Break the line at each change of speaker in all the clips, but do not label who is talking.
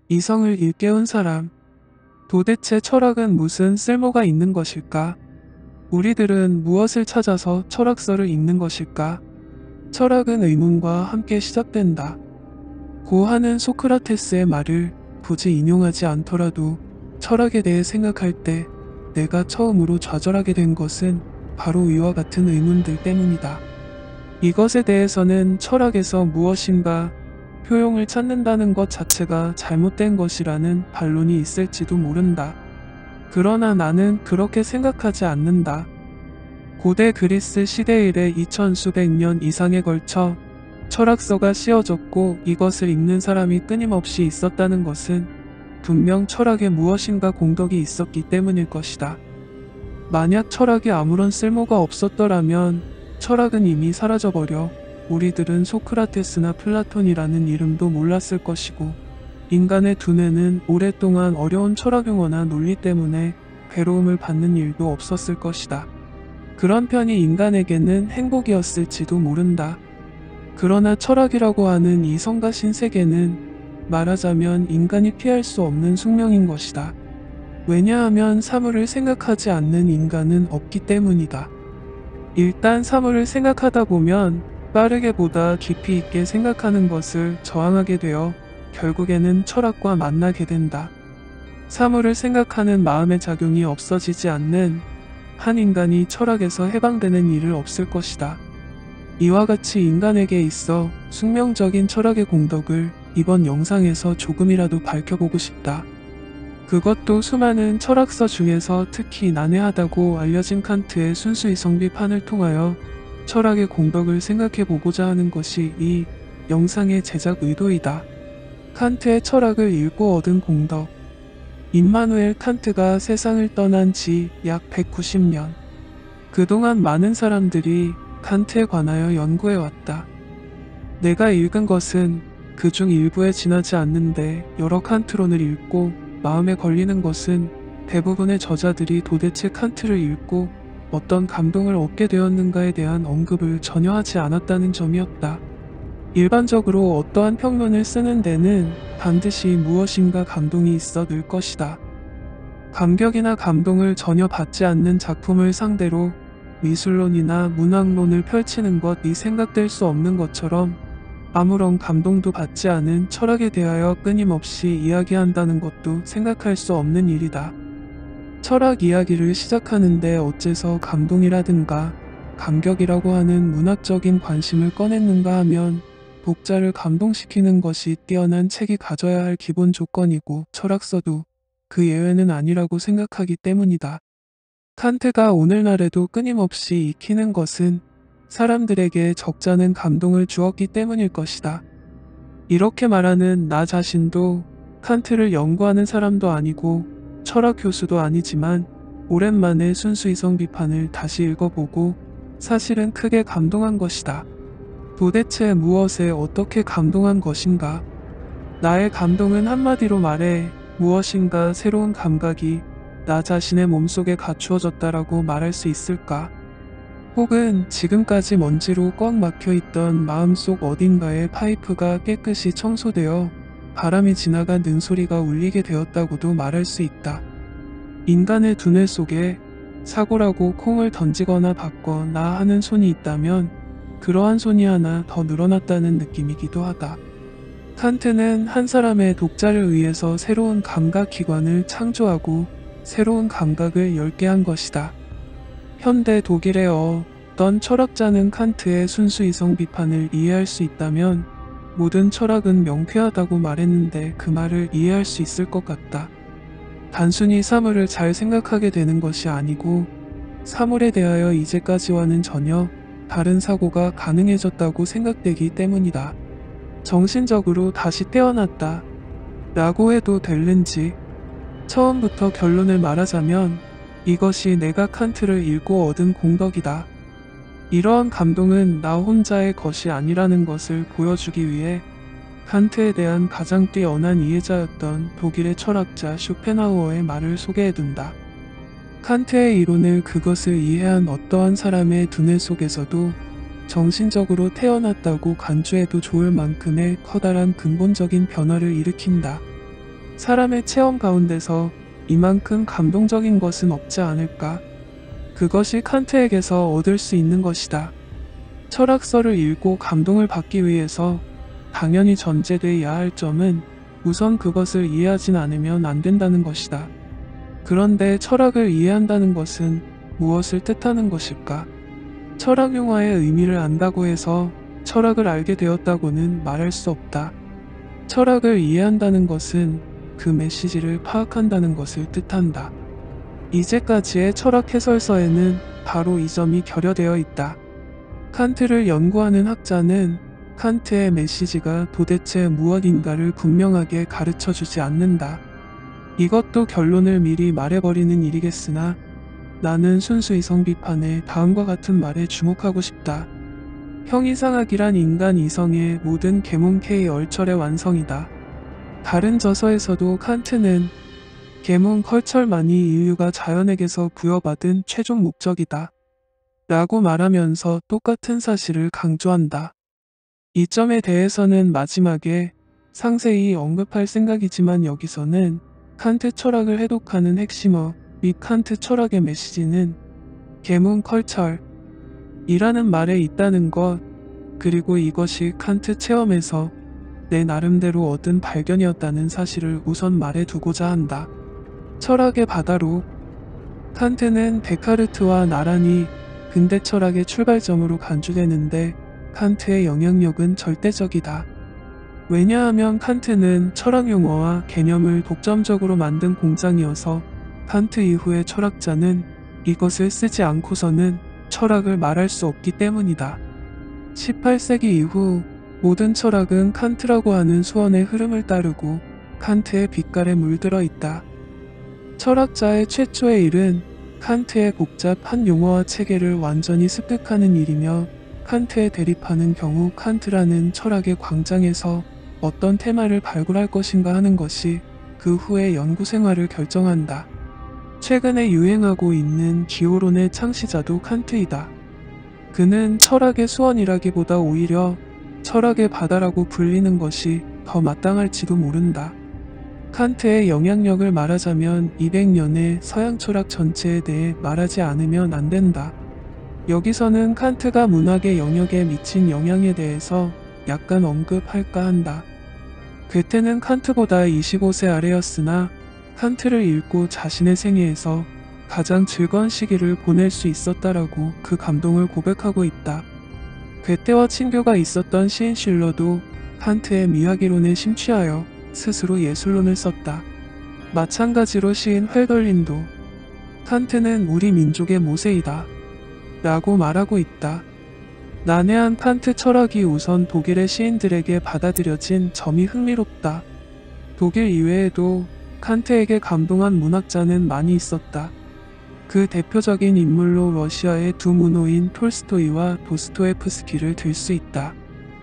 이성을 일깨운 사람. 도대체 철학은 무슨 쓸모가 있는 것일까? 우리들은 무엇을 찾아서 철학서를 읽는 것일까? 철학은 의문과 함께 시작된다. 고하는 소크라테스의 말을 굳이 인용하지 않더라도 철학에 대해 생각할 때 내가 처음으로 좌절하게 된 것은 바로 위와 같은 의문들 때문이다. 이것에 대해서는 철학에서 무엇인가 효용을 찾는다는 것 자체가 잘못된 것이라는 반론이 있을지도 모른다. 그러나 나는 그렇게 생각하지 않는다. 고대 그리스 시대 이래 2000수백 년 이상에 걸쳐 철학서가 씌어졌고 이것을 읽는 사람이 끊임없이 있었다는 것은 분명 철학에 무엇인가 공덕이 있었기 때문일 것이다. 만약 철학이 아무런 쓸모가 없었더라면 철학은 이미 사라져버려 우리들은 소크라테스나 플라톤이라는 이름도 몰랐을 것이고 인간의 두뇌는 오랫동안 어려운 철학 용어나 논리 때문에 괴로움을 받는 일도 없었을 것이다. 그런 편이 인간에게는 행복이었을지도 모른다. 그러나 철학이라고 하는 이 성가 신세계는 말하자면 인간이 피할 수 없는 숙명인 것이다. 왜냐하면 사물을 생각하지 않는 인간은 없기 때문이다. 일단 사물을 생각하다 보면 빠르게 보다 깊이 있게 생각하는 것을 저항하게 되어 결국에는 철학과 만나게 된다. 사물을 생각하는 마음의 작용이 없어지지 않는 한 인간이 철학에서 해방되는 일은 없을 것이다. 이와 같이 인간에게 있어 숙명적인 철학의 공덕을 이번 영상에서 조금이라도 밝혀보고 싶다. 그것도 수많은 철학서 중에서 특히 난해하다고 알려진 칸트의 순수이성 비판을 통하여 철학의 공덕을 생각해보고자 하는 것이 이 영상의 제작 의도이다. 칸트의 철학을 읽고 얻은 공덕. 임마누엘 칸트가 세상을 떠난 지 약 190년. 그동안 많은 사람들이 칸트에 관하여 연구해왔다. 내가 읽은 것은 그중 일부에 지나지 않는데 여러 칸트론을 읽고 마음에 걸리는 것은 대부분의 저자들이 도대체 칸트를 읽고 어떤 감동을 얻게 되었는가에 대한 언급을 전혀 하지 않았다는 점이었다. 일반적으로 어떠한 평론을 쓰는 데는 반드시 무엇인가 감동이 있어 늘 것이다. 감격이나 감동을 전혀 받지 않는 작품을 상대로 미술론이나 문학론을 펼치는 것이 생각될 수 없는 것처럼 아무런 감동도 받지 않은 철학에 대하여 끊임없이 이야기한다는 것도 생각할 수 없는 일이다. 철학 이야기를 시작하는데 어째서 감동이라든가 감격이라고 하는 문학적인 관심을 꺼냈는가 하면 독자를 감동시키는 것이 뛰어난 책이 가져야 할 기본 조건이고 철학서도 그 예외는 아니라고 생각하기 때문이다. 칸트가 오늘날에도 끊임없이 익히는 것은 사람들에게 적잖은 감동을 주었기 때문일 것이다. 이렇게 말하는 나 자신도 칸트를 연구하는 사람도 아니고 철학 교수도 아니지만 오랜만에 순수이성 비판을 다시 읽어보고 사실은 크게 감동한 것이다. 도대체 무엇에 어떻게 감동한 것인가? 나의 감동은 한마디로 말해 무엇인가 새로운 감각이 나 자신의 몸속에 갖추어졌다라고 말할 수 있을까? 혹은 지금까지 먼지로 꽉 막혀있던 마음속 어딘가의 파이프가 깨끗이 청소되어 바람이 지나가 능소리가 울리게 되었다고도 말할 수 있다. 인간의 두뇌 속에 사고라고 콩을 던지거나 받거나 하는 손이 있다면 그러한 손이 하나 더 늘어났다는 느낌이기도 하다. 칸트는 한 사람의 독자를 위해서 새로운 감각 기관을 창조하고 새로운 감각을 열게 한 것이다. 현대 독일의 어떤 철학자는 칸트의 순수이성 비판을 이해할 수 있다면 모든 철학은 명쾌하다고 말했는데 그 말을 이해할 수 있을 것 같다. 단순히 사물을 잘 생각하게 되는 것이 아니고 사물에 대하여 이제까지와는 전혀 다른 사고가 가능해졌다고 생각되기 때문이다. 정신적으로 다시 태어났다 라고 해도 될는지. 처음부터 결론을 말하자면 이것이 내가 칸트를 읽고 얻은 공덕이다. 이러한 감동은 나 혼자의 것이 아니라는 것을 보여주기 위해 칸트에 대한 가장 뛰어난 이해자였던 독일의 철학자 쇼펜하우어의 말을 소개해둔다. 칸트의 이론을 그것을 이해한 어떠한 사람의 두뇌 속에서도 정신적으로 태어났다고 간주해도 좋을 만큼의 커다란 근본적인 변화를 일으킨다. 사람의 체험 가운데서 이만큼 감동적인 것은 없지 않을까? 그것이 칸트에게서 얻을 수 있는 것이다. 철학서를 읽고 감동을 받기 위해서 당연히 전제되어야 할 점은 우선 그것을 이해하진 않으면 안 된다는 것이다. 그런데 철학을 이해한다는 것은 무엇을 뜻하는 것일까? 철학 용어의 의미를 안다고 해서 철학을 알게 되었다고는 말할 수 없다. 철학을 이해한다는 것은 그 메시지를 파악한다는 것을 뜻한다. 이제까지의 철학 해설서에는 바로 이 점이 결여되어 있다. 칸트를 연구하는 학자는 칸트의 메시지가 도대체 무엇인가를 분명하게 가르쳐주지 않는다. 이것도 결론을 미리 말해버리는 일이겠으나 나는 순수 이성 비판의 다음과 같은 말에 주목하고 싶다. 형이상학이란 인간 이성의 모든 계몽 K의 얼철의 완성이다. 다른 저서에서도 칸트는 계몽 컬철만이 인류가 자연에게서 부여받은 최종 목적이다. 라고 말하면서 똑같은 사실을 강조한다. 이 점에 대해서는 마지막에 상세히 언급할 생각이지만 여기서는 칸트 철학을 해독하는 핵심어 및 칸트 철학의 메시지는 계몽 컬철 이라는 말에 있다는 것, 그리고 이것이 칸트 체험에서 내 나름대로 얻은 발견이었다는 사실을 우선 말해두고자 한다. 철학의 바다로 칸트는 데카르트와 나란히 근대 철학의 출발점으로 간주되는데 칸트의 영향력은 절대적이다. 왜냐하면 칸트는 철학 용어와 개념을 독점적으로 만든 공장이어서 칸트 이후의 철학자는 이것을 쓰지 않고서는 철학을 말할 수 없기 때문이다. 18세기 이후 모든 철학은 칸트라고 하는 수원의 흐름을 따르고 칸트의 빛깔에 물들어 있다. 철학자의 최초의 일은 칸트의 복잡한 용어와 체계를 완전히 습득하는 일이며 칸트에 대립하는 경우 칸트라는 철학의 광장에서 어떤 테마를 발굴할 것인가 하는 것이 그 후의 연구 생활을 결정한다. 최근에 유행하고 있는 기호론의 창시자도 칸트이다. 그는 철학의 수원이라기보다 오히려 철학의 바다라고 불리는 것이 더 마땅할지도 모른다. 칸트의 영향력을 말하자면 200년의 서양 철학 전체에 대해 말하지 않으면 안 된다. 여기서는 칸트가 문학의 영역에 미친 영향에 대해서 약간 언급할까 한다. 괴테는 칸트보다 25세 아래였으나 칸트를 읽고 자신의 생애에서 가장 즐거운 시기를 보낼 수 있었다라고 그 감동을 고백하고 있다. 괴테와 친교가 있었던 시인 실러도 칸트의 미학이론에 심취하여 스스로 예술론을 썼다. 마찬가지로 시인 훼덜린도 칸트는 우리 민족의 모세이다 라고 말하고 있다. 난해한 칸트 철학이 우선 독일의 시인들에게 받아들여진 점이 흥미롭다. 독일 이외에도 칸트에게 감동한 문학자는 많이 있었다. 그 대표적인 인물로 러시아의 두 문호인 톨스토이와 도스토옙스키를 들 수 있다.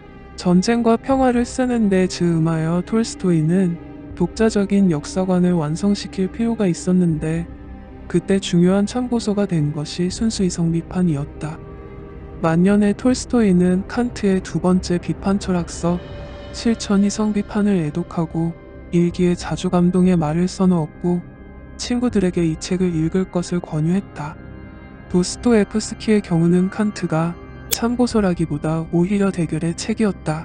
전쟁과 평화를 쓰는데 즈음하여 톨스토이는 독자적인 역사관을 완성시킬 필요가 있었는데 그때 중요한 참고서가 된 것이 순수 이성 비판이었다. 만년의 톨스토이는 칸트의 두 번째 비판 철학서 실천 이성 비판을 애독하고 일기에 자주 감동의 말을 써넣었고 친구들에게 이 책을 읽을 것을 권유했다. 도스토옙스키의 경우는 칸트가 참고서라기보다 오히려 대결의 책이었다.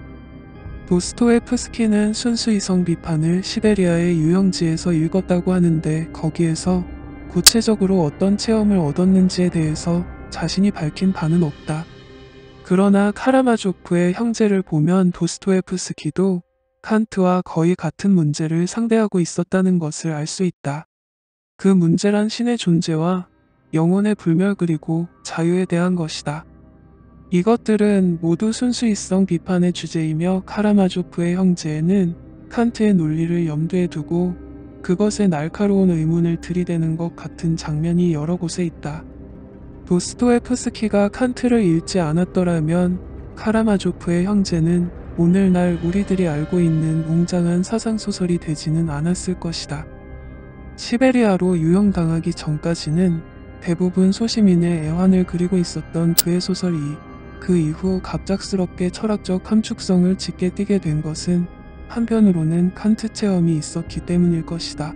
도스토옙스키는 순수 이성 비판을 시베리아의 유영지에서 읽었다고 하는데 거기에서 구체적으로 어떤 체험을 얻었는지에 대해서 자신이 밝힌 바는 없다. 그러나 카라마조프의 형제를 보면 도스토옙스키도 칸트와 거의 같은 문제를 상대하고 있었다는 것을 알 수 있다. 그 문제란 신의 존재와 영혼의 불멸 그리고 자유에 대한 것이다. 이것들은 모두 순수이성 비판의 주제이며 카라마조프의 형제는 칸트의 논리를 염두에 두고 그것에 날카로운 의문을 들이대는 것 같은 장면이 여러 곳에 있다. 도스토옙스키가 칸트를 읽지 않았더라면 카라마조프의 형제는 오늘날 우리들이 알고 있는 웅장한 사상소설이 되지는 않았을 것이다. 시베리아로 유형당하기 전까지는 대부분 소시민의 애환을 그리고 있었던 그의 소설이 그 이후 갑작스럽게 철학적 함축성을 짙게 띠게 된 것은 한편으로는 칸트 체험이 있었기 때문일 것이다.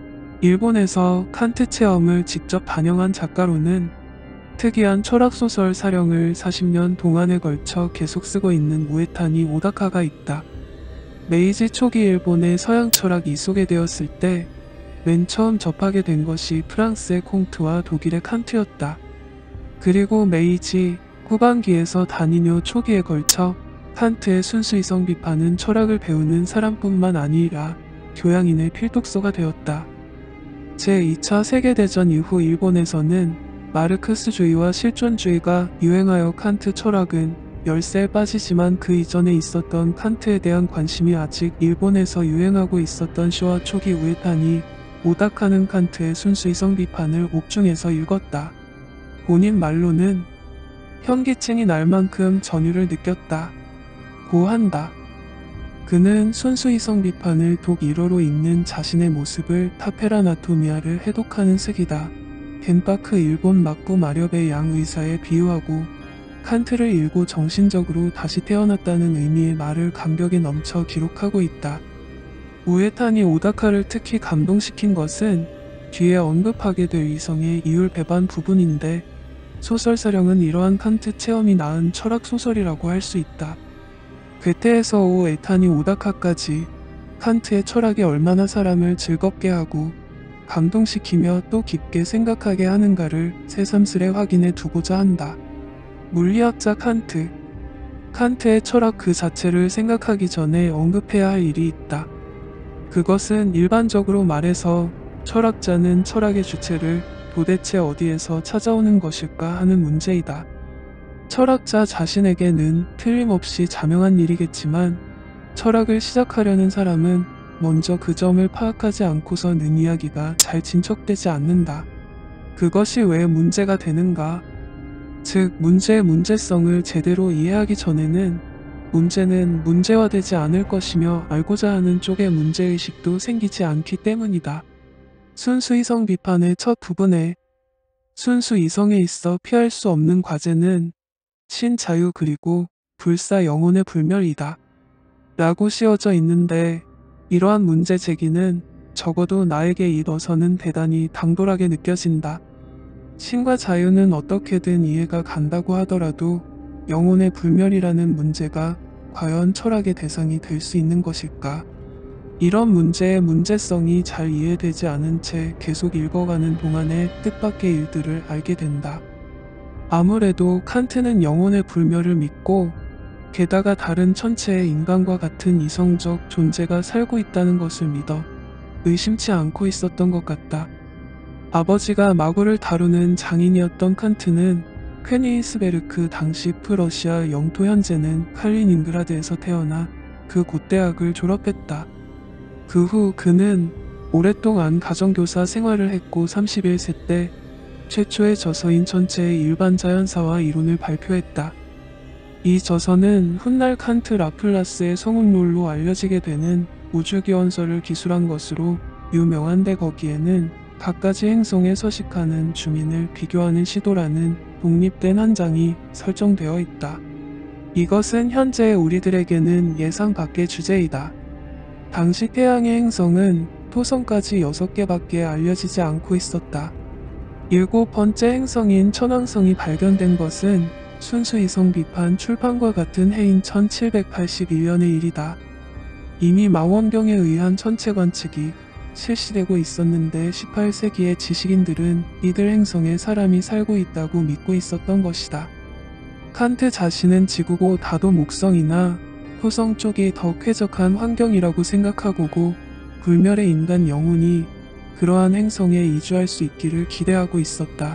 일본에서 칸트 체험을 직접 반영한 작가로는 특이한 철학소설 사령을 40년 동안에 걸쳐 계속 쓰고 있는 우에타니 오다카가 있다. 메이지 초기 일본의 서양 철학이 소개되었을 때 맨 처음 접하게 된 것이 프랑스의 콩트와 독일의 칸트였다. 그리고 메이지 후반기에서 다니뇨 초기에 걸쳐 칸트의 순수이성 비판은 철학을 배우는 사람뿐만 아니라 교양인의 필독서가 되었다. 제2차 세계대전 이후 일본에서는 마르크스주의와 실존주의가 유행하여 칸트 철학은 열세에 빠지지만 그 이전에 있었던 칸트에 대한 관심이 아직 일본에서 유행하고 있었던 쇼와 초기 우에타니 오다카는 칸트의 순수이성 비판을 옥중에서 읽었다. 본인 말로는 현기증이 날 만큼 전율을 느꼈다. 고 한다. 그는 순수이성 비판을 독 1호로 읽는 자신의 모습을 타페라나토미아를 해독하는 색이다. 겐파크 일본 막부 마렵의 양 의사에 비유하고 칸트를 읽고 정신적으로 다시 태어났다는 의미의 말을 감격에 넘쳐 기록하고 있다. 우에타니 오다카를 특히 감동시킨 것은 뒤에 언급하게 될 이성의 이율 배반 부분인데 소설 사령은 이러한 칸트 체험이 낳은 철학 소설이라고 할 수 있다. 괴테에서 우에타니 오다카까지 칸트의 철학이 얼마나 사람을 즐겁게 하고 감동시키며 또 깊게 생각하게 하는가를 새삼스레 확인해 두고자 한다. 물리학자 칸트. 칸트의 철학 그 자체를 생각하기 전에 언급해야 할 일이 있다. 그것은 일반적으로 말해서 철학자는 철학의 주체를 도대체 어디에서 찾아오는 것일까 하는 문제이다. 철학자 자신에게는 틀림없이 자명한 일이겠지만 철학을 시작하려는 사람은 먼저 그 점을 파악하지 않고서는 이야기가 잘 진척되지 않는다. 그것이 왜 문제가 되는가? 즉 문제의 문제성을 제대로 이해하기 전에는 문제는 문제화되지 않을 것이며 알고자 하는 쪽의 문제의식도 생기지 않기 때문이다. 순수이성 비판의 첫 부분에 순수이성에 있어 피할 수 없는 과제는 신자유 그리고 불사 영혼의 불멸이다. 라고 씌워져 있는데 이러한 문제 제기는 적어도 나에게 있어서는 대단히 당돌하게 느껴진다. 신과 자유는 어떻게든 이해가 간다고 하더라도 영혼의 불멸이라는 문제가 과연 철학의 대상이 될 수 있는 것일까? 이런 문제의 문제성이 잘 이해되지 않은 채 계속 읽어가는 동안에 뜻밖의 일들을 알게 된다. 아무래도 칸트는 영혼의 불멸을 믿고 게다가 다른 천체의 인간과 같은 이성적 존재가 살고 있다는 것을 믿어 의심치 않고 있었던 것 같다. 아버지가 마구를 다루는 장인이었던 칸트는 퀘니스베르크 당시 프러시아 영토 현재는 칼리닌그라드에서 태어나 그 곧대학을 졸업했다. 그 후 그는 오랫동안 가정교사 생활을 했고 31세 때 최초의 저서인 전체의 일반 자연사와 이론을 발표했다. 이 저서는 훗날 칸트 라플라스의 성운론로 알려지게 되는 우주기원설을 기술한 것으로 유명한데 거기에는 갖가지 행성에 서식하는 주민을 비교하는 시도라는 독립된 한 장이 설정되어 있다. 이것은 현재 우리들에게는 예상 밖의 주제이다. 당시 태양의 행성은 토성까지 6개밖에 알려지지 않고 있었다. 7번째 행성인 천왕성이 발견된 것은 순수이성 비판 출판과 같은 해인 1781년의 일이다. 이미 망원경에 의한 천체 관측이 실시되고 있었는데 18세기의 지식인들은 이들 행성에 사람이 살고 있다고 믿고 있었던 것이다. 칸트 자신은 지구고 다도 목성이나 토성 쪽이 더 쾌적한 환경이라고 생각하고고 불멸의 인간 영혼이 그러한 행성에 이주할 수 있기를 기대하고 있었다.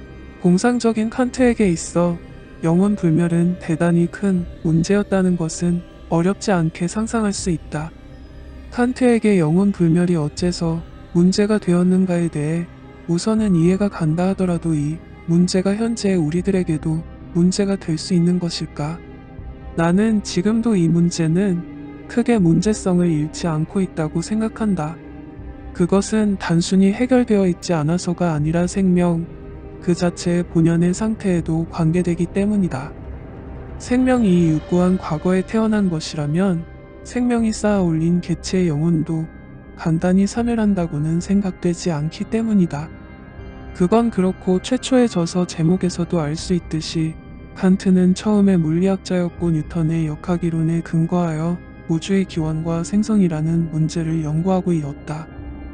공상적인 칸트에게 있어 영혼 불멸은 대단히 큰 문제였다는 것은 어렵지 않게 상상할 수 있다. 칸트에게 영혼 불멸이 어째서 문제가 되었는가에 대해 우선은 이해가 간다 하더라도 이 문제가 현재의 우리들에게도 문제가 될 수 있는 것일까? 나는 지금도 이 문제는 크게 문제성을 잃지 않고 있다고 생각한다. 그것은 단순히 해결되어 있지 않아서가 아니라 생명 그 자체의 본연의 상태에도 관계되기 때문이다. 생명이 유구한 과거에 태어난 것이라면 생명이 쌓아 올린 개체의 영혼도 간단히 사멸한다고는 생각되지 않기 때문이다. 그건 그렇고 최초의 저서 제목에서도 알 수 있듯이 칸트는 처음에 물리학자였고 뉴턴의 역학이론에 근거하여 우주의 기원과 생성이라는 문제를 연구하고 있었다.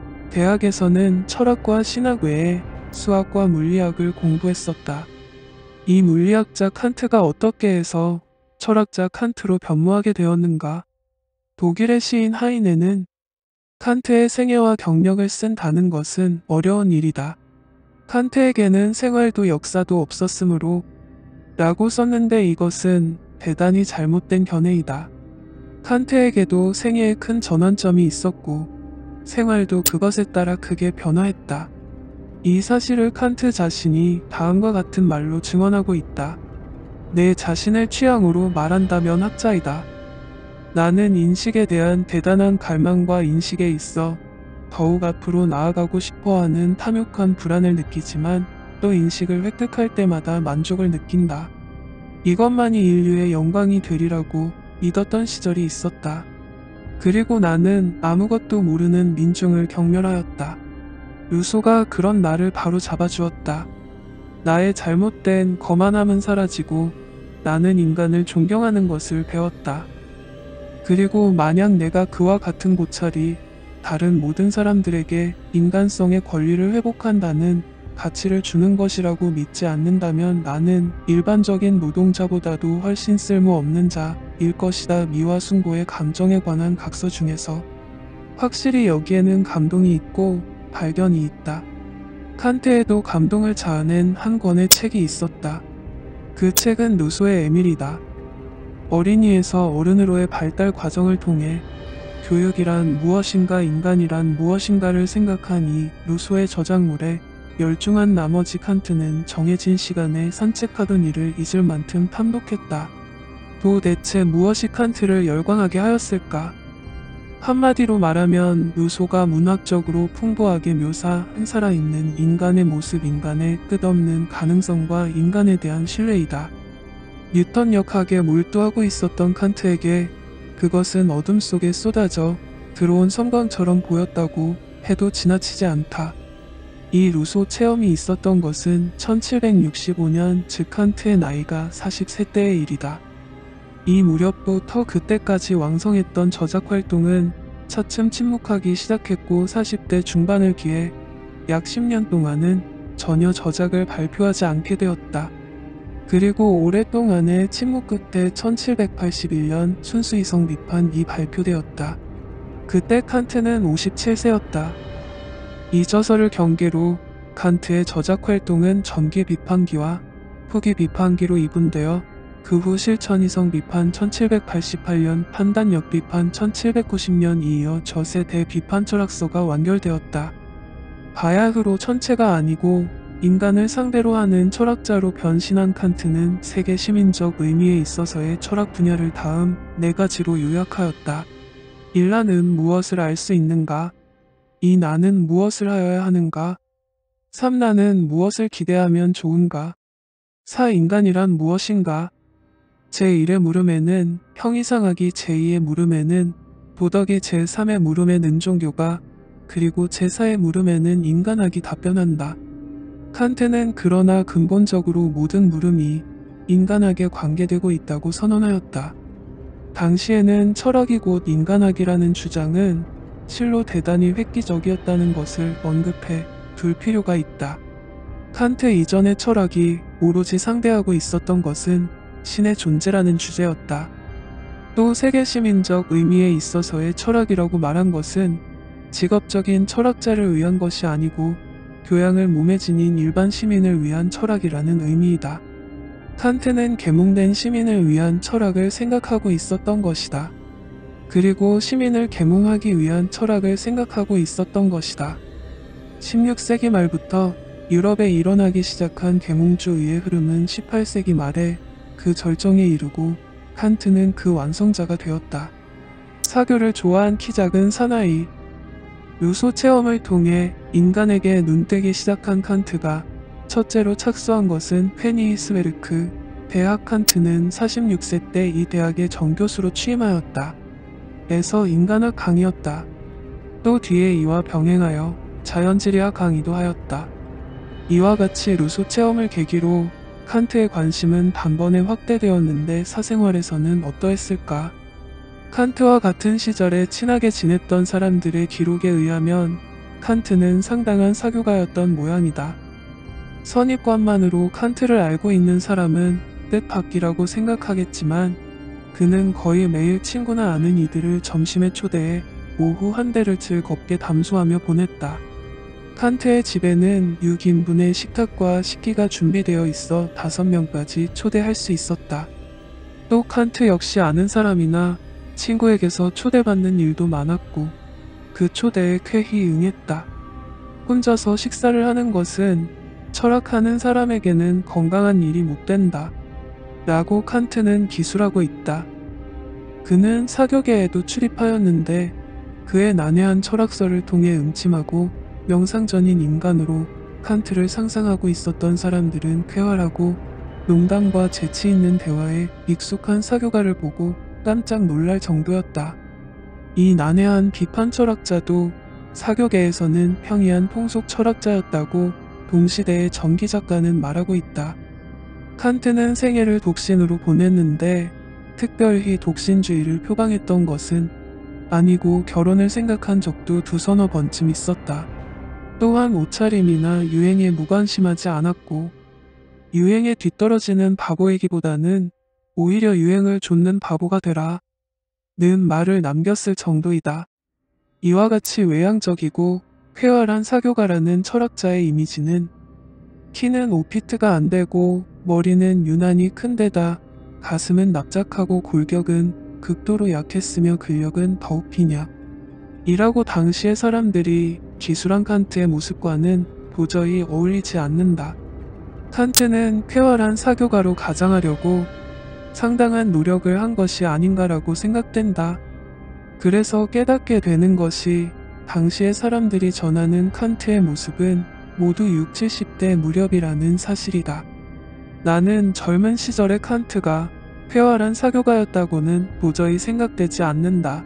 대학에서는 철학과 신학 외에 수학과 물리학을 공부했었다. 이 물리학자 칸트가 어떻게 해서 철학자 칸트로 변모하게 되었는가? 독일의 시인 하이네는 칸트의 생애와 경력을 쓴다는 것은 어려운 일이다. 칸트에게는 생활도 역사도 없었으므로 라고 썼는데 이것은 대단히 잘못된 견해이다. 칸트에게도 생애에 큰 전환점이 있었고 생활도 그것에 따라 크게 변화했다. 이 사실을 칸트 자신이 다음과 같은 말로 증언하고 있다. 내 자신을 취향으로 말한다면 학자이다. 나는 인식에 대한 대단한 갈망과 인식에 있어 더욱 앞으로 나아가고 싶어하는 탐욕한 불안을 느끼지만 또 인식을 획득할 때마다 만족을 느낀다. 이것만이 인류의 영광이 되리라고 믿었던 시절이 있었다. 그리고 나는 아무것도 모르는 민중을 경멸하였다. 루소가 그런 나를 바로 잡아주었다. 나의 잘못된 거만함은 사라지고 나는 인간을 존경하는 것을 배웠다. 그리고 만약 내가 그와 같은 고찰이 다른 모든 사람들에게 인간성의 권리를 회복한다는 가치를 주는 것이라고 믿지 않는다면 나는 일반적인 노동자보다도 훨씬 쓸모없는 자일 것이다. 미와 숭고의 감정에 관한 각서 중에서 확실히 여기에는 감동이 있고 발견이 있다. 칸트에도 감동을 자아낸 한 권의 책이 있었다. 그 책은 루소의 에밀이다. 어린이에서 어른으로의 발달 과정을 통해 교육이란 무엇인가 인간이란 무엇인가를 생각한 이 루소의 저작물에 열중한 나머지 칸트는 정해진 시간에 산책하던 일을 잊을 만큼 탐독했다. 도대체 무엇이 칸트를 열광하게 하였을까? 한마디로 말하면 루소가 문학적으로 풍부하게 묘사한 살아있는 인간의 모습, 인간의 끝없는 가능성과 인간에 대한 신뢰이다. 뉴턴 역학에 몰두하고 있었던 칸트에게 그것은 어둠 속에 쏟아져 들어온 섬광처럼 보였다고 해도 지나치지 않다. 이 루소 체험이 있었던 것은 1765년, 즉 칸트의 나이가 43때의 일이다. 이 무렵부터 그때까지 왕성했던 저작 활동은 차츰 침묵하기 시작했고 40대 중반을 기해 약 10년 동안은 전혀 저작을 발표하지 않게 되었다. 그리고 오랫동안의 침묵 끝에 1781년 순수이성 비판이 발표되었다. 그때 칸트는 57세였다. 이 저서를 경계로 칸트의 저작 활동은 전기 비판기와 후기 비판기로 이분되어 그 후 실천이성 비판 1788년, 판단력 비판 1790년 이어 저세대 비판 철학서가 완결되었다. 바야흐로 천체가 아니고 인간을 상대로 하는 철학자로 변신한 칸트는 세계 시민적 의미에 있어서의 철학 분야를 다음 4가지로 요약하였다. 1. 나는 무엇을 알 수 있는가? 2. 나는 무엇을 하여야 하는가? 3. 나는 무엇을 기대하면 좋은가? 4. 인간이란 무엇인가? 제1의 물음에는 형이상학이, 제2의 물음에는 도덕이, 제3의 물음에는 종교가, 그리고 제4의 물음에는 인간학이 답변한다. 칸트는 그러나 근본적으로 모든 물음이 인간학에 관계되고 있다고 선언하였다. 당시에는 철학이 곧 인간학이라는 주장은 실로 대단히 획기적이었다는 것을 언급해 둘 필요가 있다. 칸트 이전의 철학이 오로지 상대하고 있었던 것은 신의 존재라는 주제였다. 또 세계 시민적 의미에 있어서의 철학이라고 말한 것은 직업적인 철학자를 위한 것이 아니고 교양을 몸에 지닌 일반 시민을 위한 철학이라는 의미이다. 칸트는 계몽된 시민을 위한 철학을 생각하고 있었던 것이다. 그리고 시민을 계몽하기 위한 철학을 생각하고 있었던 것이다. 16세기 말부터 유럽에 일어나기 시작한 계몽주의의 흐름은 18세기 말에 그 절정에 이르고 칸트는 그 완성자가 되었다. 사교를 좋아한 키 작은 사나이, 루소 체험을 통해 인간에게 눈뜨기 시작한 칸트가 첫째로 착수한 것은 페니히스베르크 대학. 칸트는 46세 때 이 대학의 정교수로 취임하였다. 에서 인간학 강의였다. 또 뒤에 이와 병행하여 자연지리학 강의도 하였다. 이와 같이 루소 체험을 계기로 칸트의 관심은 단번에 확대되었는데 사생활에서는 어떠했을까? 칸트와 같은 시절에 친하게 지냈던 사람들의 기록에 의하면 칸트는 상당한 사교가였던 모양이다. 선입관만으로 칸트를 알고 있는 사람은 뜻밖이라고 생각하겠지만 그는 거의 매일 친구나 아는 이들을 점심에 초대해 오후 한 대를 즐겁게 담소하며 보냈다. 칸트의 집에는 6인분의 식탁과 식기가 준비되어 있어 5명까지 초대할 수 있었다. 또 칸트 역시 아는 사람이나 친구에게서 초대받는 일도 많았고 그 초대에 쾌히 응했다. 혼자서 식사를 하는 것은 철학하는 사람에게는 건강한 일이 못 된다. 라고 칸트는 기술하고 있다. 그는 사교계에도 출입하였는데 그의 난해한 철학서를 통해 음침하고 명상전인 인간으로 칸트를 상상하고 있었던 사람들은 쾌활하고 농담과 재치 있는 대화에 익숙한 사교가를 보고 깜짝 놀랄 정도였다. 이 난해한 비판 철학자도 사교계에서는 평이한 통속 철학자였다고 동시대의 전기 작가는 말하고 있다. 칸트는 생애를 독신으로 보냈는데 특별히 독신주의를 표방했던 것은 아니고 결혼을 생각한 적도 두서너 번쯤 있었다. 또한 옷차림이나 유행에 무관심하지 않았고 유행에 뒤떨어지는 바보이기보다는 오히려 유행을 좇는 바보가 되라 는 말을 남겼을 정도이다. 이와 같이 외향적이고 쾌활한 사교가라는 철학자의 이미지는 키는 5피트가 안 되고 머리는 유난히 큰 데다 가슴은 납작하고 골격은 극도로 약했으며 근력은 더욱 빈약 이라고 당시의 사람들이 기술한 칸트의 모습과는 도저히 어울리지 않는다. 칸트는 쾌활한 사교가로 가장하려고 상당한 노력을 한 것이 아닌가라고 생각된다. 그래서 깨닫게 되는 것이 당시의 사람들이 전하는 칸트의 모습은 모두 6, 70대 무렵이라는 사실이다. 나는 젊은 시절의 칸트가 쾌활한 사교가였다고는 도저히 생각되지 않는다.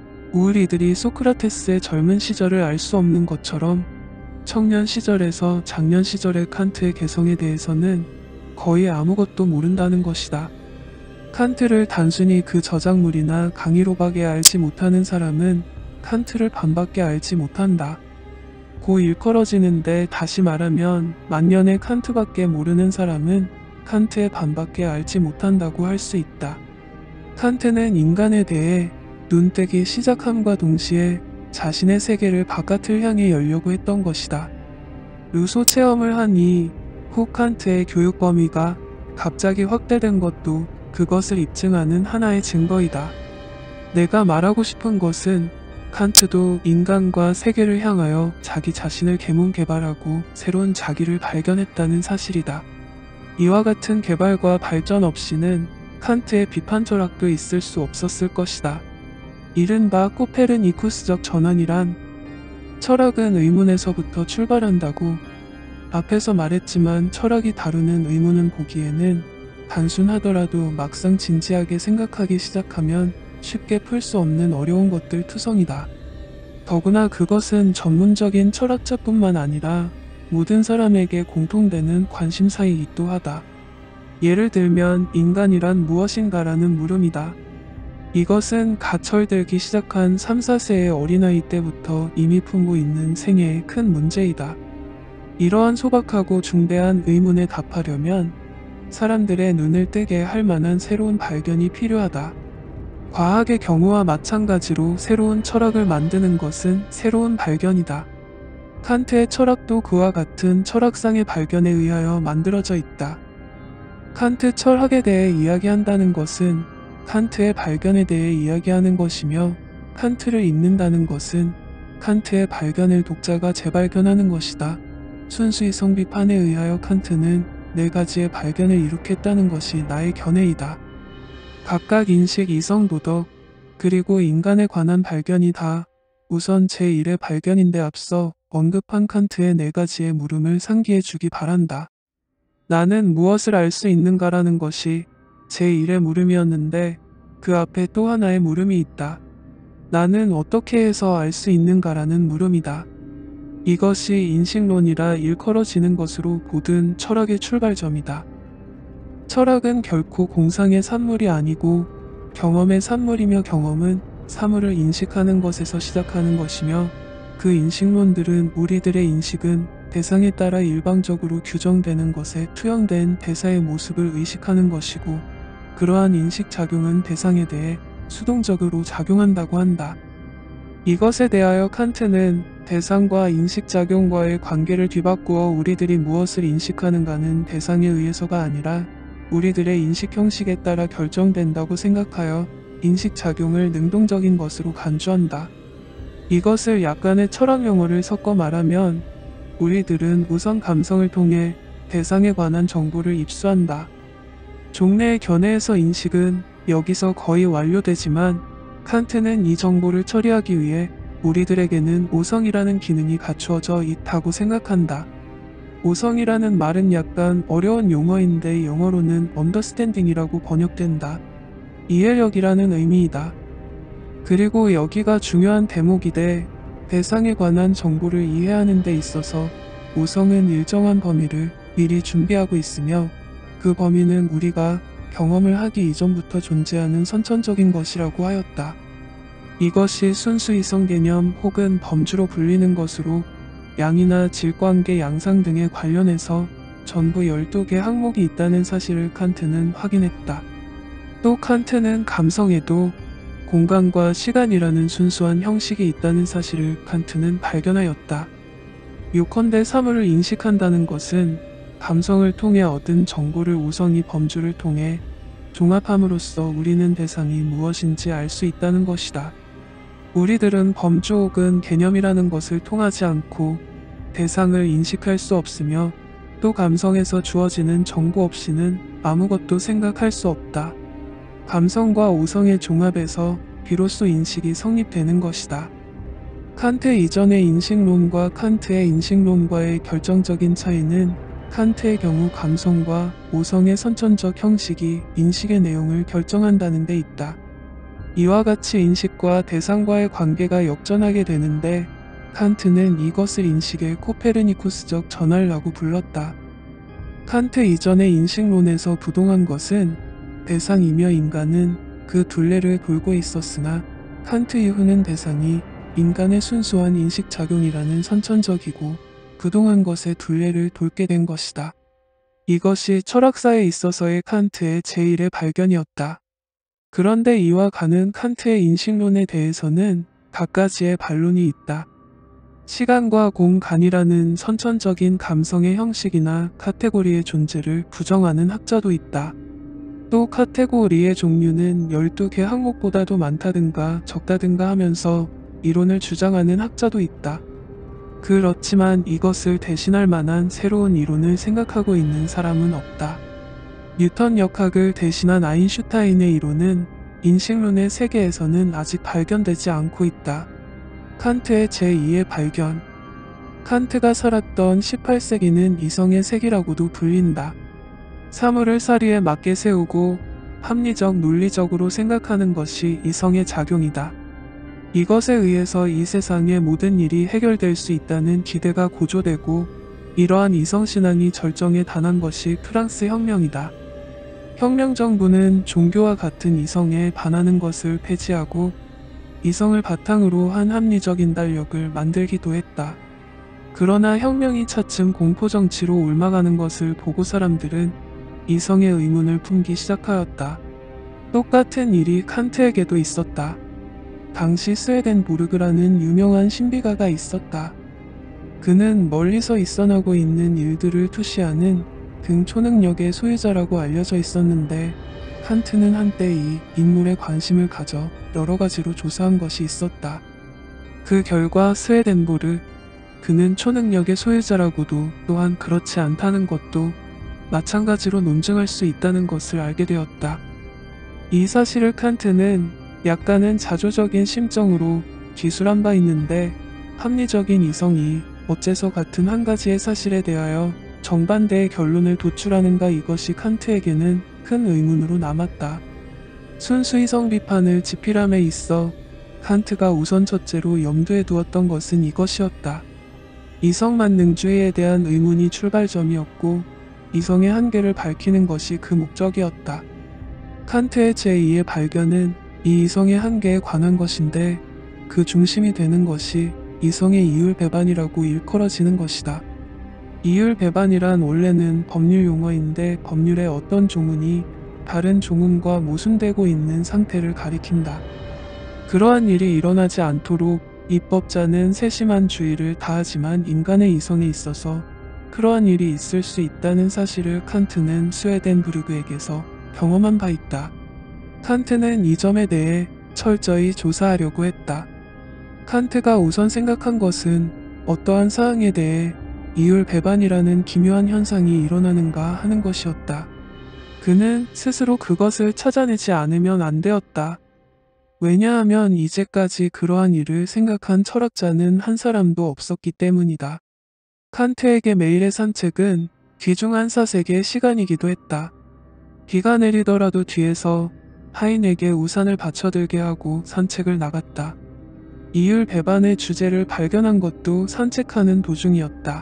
우리들이 소크라테스의 젊은 시절을 알 수 없는 것처럼 청년 시절에서 장년 시절의 칸트의 개성에 대해서는 거의 아무것도 모른다는 것이다. 칸트를 단순히 그 저작물이나 강의로밖에 알지 못하는 사람은 칸트를 반밖에 알지 못한다. 고 일컬어지는데 다시 말하면 만년의 칸트밖에 모르는 사람은 칸트의 반밖에 알지 못한다고 할 수 있다. 칸트는 인간에 대해 눈뜨기 시작함과 동시에 자신의 세계를 바깥을 향해 열려고 했던 것이다. 루소 체험을 한 이후 칸트의 교육 범위가 갑자기 확대된 것도 그것을 입증하는 하나의 증거이다. 내가 말하고 싶은 것은 칸트도 인간과 세계를 향하여 자기 자신을 개발하고 새로운 자기를 발견했다는 사실이다. 이와 같은 개발과 발전 없이는 칸트의 비판 철학도 있을 수 없었을 것이다. 이른바 코페르니쿠스적 전환이란 철학은 의문에서부터 출발한다고 앞에서 말했지만 철학이 다루는 의문은 보기에는 단순하더라도 막상 진지하게 생각하기 시작하면 쉽게 풀 수 없는 어려운 것들 투성이다. 더구나 그것은 전문적인 철학자뿐만 아니라 모든 사람에게 공통되는 관심사이기도 하다. 예를 들면 인간이란 무엇인가라는 물음이다. 이것은 가철들기 시작한 3, 4세의 어린아이 때부터 이미 품고 있는 생애의 큰 문제이다. 이러한 소박하고 중대한 의문에 답하려면 사람들의 눈을 뜨게 할 만한 새로운 발견이 필요하다. 과학의 경우와 마찬가지로 새로운 철학을 만드는 것은 새로운 발견이다. 칸트의 철학도 그와 같은 철학상의 발견에 의하여 만들어져 있다. 칸트 철학에 대해 이야기한다는 것은 칸트의 발견에 대해 이야기하는 것이며 칸트를 읽는다는 것은 칸트의 발견을 독자가 재발견하는 것이다. 순수 이성 비판에 의하여 칸트는 4가지의 발견을 이룩했다는 것이 나의 견해이다. 각각 인식, 이성, 도덕, 그리고 인간에 관한 발견이 다 우선 제1의 발견인데 앞서 언급한 칸트의 4가지의 물음을 상기해 주기 바란다. 나는 무엇을 알 수 있는가라는 것이 제1의 물음이었는데 그 앞에 또 하나의 물음이 있다. 나는 어떻게 해서 알 수 있는가라는 물음이다. 이것이 인식론이라 일컬어지는 것으로 보든 철학의 출발점이다. 철학은 결코 공상의 산물이 아니고 경험의 산물이며 경험은 사물을 인식하는 것에서 시작하는 것이며 그 인식론들은 우리들의 인식은 대상에 따라 일방적으로 규정되는 것에 투영된 대사의 모습을 의식하는 것이고 그러한 인식작용은 대상에 대해 수동적으로 작용한다고 한다. 이것에 대하여 칸트는 대상과 인식작용과의 관계를 뒤바꾸어 우리들이 무엇을 인식하는가는 대상에 의해서가 아니라 우리들의 인식 형식에 따라 결정된다고 생각하여 인식작용을 능동적인 것으로 간주한다. 이것을 약간의 철학 용어를 섞어 말하면 우리들은 우선 감성을 통해 대상에 관한 정보를 입수한다. 종래의 견해에서 인식은 여기서 거의 완료되지만 칸트는 이 정보를 처리하기 위해 우리들에게는 오성이라는 기능이 갖추어져 있다고 생각한다. 오성이라는 말은 약간 어려운 용어인데 영어로는 understanding이라고 번역된다. 이해력이라는 의미이다. 그리고 여기가 중요한 대목이되 대상에 관한 정보를 이해하는 데 있어서 오성은 일정한 범위를 미리 준비하고 있으며 그 범위는 우리가 경험을 하기 이전부터 존재하는 선천적인 것이라고 하였다. 이것이 순수 이성 개념 혹은 범주로 불리는 것으로 양이나 질관계 양상 등에 관련해서 전부 12개 항목이 있다는 사실을 칸트는 확인했다. 또 칸트는 감성에도 공간과 시간이라는 순수한 형식이 있다는 사실을 칸트는 발견하였다. 요컨대 사물을 인식한다는 것은 감성을 통해 얻은 정보를 우선이 범주를 통해 종합함으로써 우리는 대상이 무엇인지 알 수 있다는 것이다. 우리들은 범주 혹은 개념이라는 것을 통하지 않고 대상을 인식할 수 없으며 또 감성에서 주어지는 정보 없이는 아무것도 생각할 수 없다. 감성과 오성의 종합에서 비로소 인식이 성립되는 것이다. 칸트 이전의 인식론과 칸트의 인식론과의 결정적인 차이는 칸트의 경우 감성과 오성의 선천적 형식이 인식의 내용을 결정한다는 데 있다. 이와 같이 인식과 대상과의 관계가 역전하게 되는데 칸트는 이것을 인식의 코페르니쿠스적 전환이라고 불렀다. 칸트 이전의 인식론에서 부동한 것은 대상이며 인간은 그 둘레를 돌고 있었으나 칸트 이후는 대상이 인간의 순수한 인식작용이라는 선천적이고 부동한 것의 둘레를 돌게 된 것이다. 이것이 철학사에 있어서의 칸트의 제1의 발견이었다. 그런데 이와 같은 칸트의 인식론에 대해서는 갖가지의 반론이 있다. 시간과 공간이라는 선천적인 감성의 형식이나 카테고리의 존재를 부정하는 학자도 있다. 또 카테고리의 종류는 12개 항목보다도 많다든가 적다든가 하면서 이론을 주장하는 학자도 있다. 그렇지만 이것을 대신할 만한 새로운 이론을 생각하고 있는 사람은 없다. 뉴턴 역학을 대신한 아인슈타인의 이론은 인식론의 세계에서는 아직 발견되지 않고 있다. 칸트의 제2의 발견. 칸트가 살았던 18세기는 이성의 세기라고도 불린다. 사물을 사리에 맞게 세우고 합리적 논리적으로 생각하는 것이 이성의 작용이다. 이것에 의해서 이 세상의 모든 일이 해결될 수 있다는 기대가 고조되고 이러한 이성신앙이 절정에 달한 것이 프랑스 혁명이다. 혁명 정부는 종교와 같은 이성에 반하는 것을 폐지하고 이성을 바탕으로 한 합리적인 달력을 만들기도 했다. 그러나 혁명이 차츰 공포정치로 옮아가는 것을 보고 사람들은 이성의 의문을 품기 시작하였다. 똑같은 일이 칸트에게도 있었다. 당시 스웨덴보르그라는 유명한 신비가가 있었다. 그는 멀리서 일어나고 있는 일들을 투시하는 등초능력의 소유자라고 알려져 있었는데 칸트는 한때 이 인물에 관심을 가져 여러 가지로 조사한 것이 있었다. 그 결과 스웨덴보르, 그는 초능력의 소유자라고도 또한 그렇지 않다는 것도 마찬가지로 논증할 수 있다는 것을 알게 되었다. 이 사실을 칸트는 약간은 자조적인 심정으로 기술한 바 있는데 합리적인 이성이 어째서 같은 한 가지의 사실에 대하여 정반대의 결론을 도출하는가, 이것이 칸트에게는 큰 의문으로 남았다. 순수 이성 비판을 지필함에 있어 칸트가 우선 첫째로 염두에 두었던 것은 이것이었다. 이성만능주의에 대한 의문이 출발점이었고 이성의 한계를 밝히는 것이 그 목적이었다. 칸트의 제2의 발견은 이 이성의 한계에 관한 것인데 그 중심이 되는 것이 이성의 이율배반이라고 일컬어지는 것이다. 이율배반이란 원래는 법률 용어인데 법률의 어떤 조문이 다른 조문과 모순되고 있는 상태를 가리킨다. 그러한 일이 일어나지 않도록 입법자는 세심한 주의를 다하지만 인간의 이성에 있어서 그러한 일이 있을 수 있다는 사실을 칸트는 스웨덴부르크에게서 경험한 바 있다. 칸트는 이 점에 대해 철저히 조사하려고 했다. 칸트가 우선 생각한 것은 어떠한 사항에 대해 이율배반이라는 기묘한 현상이 일어나는가 하는 것이었다. 그는 스스로 그것을 찾아내지 않으면 안 되었다. 왜냐하면 이제까지 그러한 일을 생각한 철학자는 한 사람도 없었기 때문이다. 칸트에게 매일의 산책은 귀중한 사색의 시간이기도 했다. 비가 내리더라도 뒤에서 하인에게 우산을 받쳐들게 하고 산책을 나갔다. 이율배반의 주제를 발견한 것도 산책하는 도중이었다.